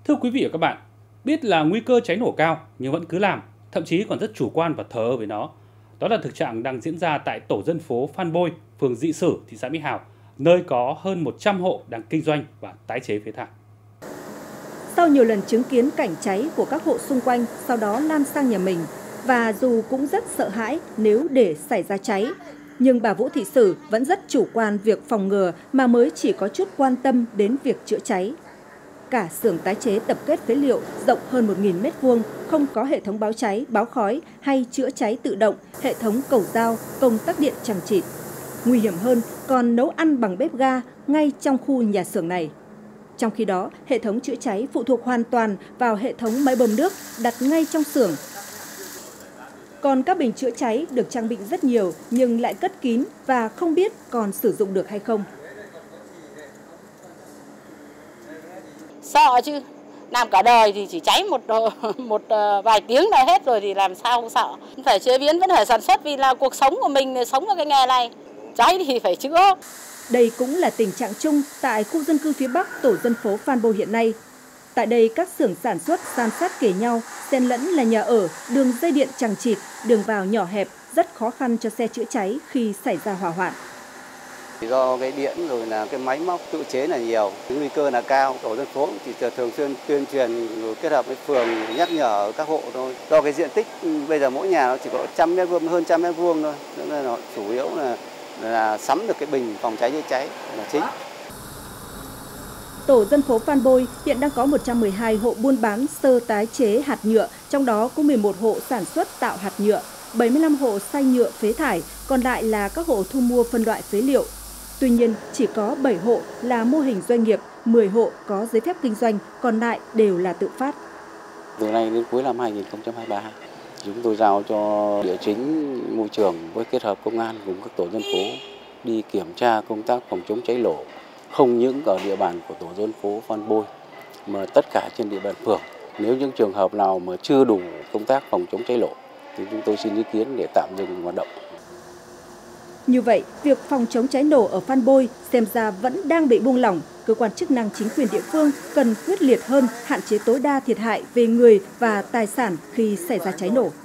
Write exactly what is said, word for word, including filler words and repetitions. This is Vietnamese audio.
Thưa quý vị và các bạn, biết là nguy cơ cháy nổ cao nhưng vẫn cứ làm, thậm chí còn rất chủ quan và thờ ơ với nó. Đó là thực trạng đang diễn ra tại tổ dân phố Phan Bôi, phường Dị Sử, thị xã Mỹ Hào, nơi có hơn một trăm hộ đang kinh doanh và tái chế phế thải. Sau nhiều lần chứng kiến cảnh cháy của các hộ xung quanh, sau đó lan sang nhà mình, và dù cũng rất sợ hãi nếu để xảy ra cháy, nhưng bà Vũ Thị Sử vẫn rất chủ quan việc phòng ngừa mà mới chỉ có chút quan tâm đến việc chữa cháy. Cả xưởng tái chế tập kết phế liệu rộng hơn một nghìn mét vuông, không có hệ thống báo cháy, báo khói hay chữa cháy tự động, hệ thống cầu dao, công tắc điện chằng chịt. Nguy hiểm hơn còn nấu ăn bằng bếp ga ngay trong khu nhà xưởng này. Trong khi đó, hệ thống chữa cháy phụ thuộc hoàn toàn vào hệ thống máy bơm nước đặt ngay trong xưởng. Còn các bình chữa cháy được trang bị rất nhiều nhưng lại cất kín và không biết còn sử dụng được hay không. Sợ chứ, làm cả đời thì chỉ cháy một một vài tiếng là hết rồi thì làm sao không sợ. Phải chế biến, vẫn phải sản xuất vì là cuộc sống của mình, sống ở cái nghề này. Cháy thì phải chữa. Đây cũng là tình trạng chung tại khu dân cư phía Bắc tổ dân phố Phan Bôi hiện nay. Tại đây các xưởng sản xuất san sát kề nhau, xen lẫn là nhà ở, đường dây điện chằng chịt, đường vào nhỏ hẹp, rất khó khăn cho xe chữa cháy khi xảy ra hỏa hoạn. Do cái điện rồi là cái máy móc tự chế là nhiều, nguy cơ là cao. Tổ dân phố chỉ thường xuyên tuyên truyền rồi kết hợp với phường nhắc nhở các hộ thôi. Do cái diện tích bây giờ mỗi nhà nó chỉ có trăm mét vuông, hơn trăm mét vuông thôi, nên là chủ yếu là là sắm được cái bình phòng cháy chữa cháy là chính. Tổ dân phố Phan Bôi hiện đang có một trăm mười hai hộ buôn bán sơ tái chế hạt nhựa, trong đó có mười một hộ sản xuất tạo hạt nhựa, bảy mươi lăm hộ xay nhựa phế thải, còn lại là các hộ thu mua phân loại phế liệu. Tuy nhiên, chỉ có bảy hộ là mô hình doanh nghiệp, mười hộ có giấy phép kinh doanh, còn lại đều là tự phát. Từ nay đến cuối năm hai nghìn không trăm hai mươi ba, chúng tôi giao cho địa chính môi trường với kết hợp công an cùng các tổ dân phố đi kiểm tra công tác phòng chống cháy nổ, không những ở địa bàn của tổ dân phố Phan Bôi mà tất cả trên địa bàn phường. Nếu những trường hợp nào mà chưa đủ công tác phòng chống cháy nổ thì chúng tôi xin ý kiến để tạm dừng hoạt động. Như vậy, việc phòng chống cháy nổ ở Phan Bôi xem ra vẫn đang bị buông lỏng. Cơ quan chức năng chính quyền địa phương cần quyết liệt hơn, hạn chế tối đa thiệt hại về người và tài sản khi xảy ra cháy nổ.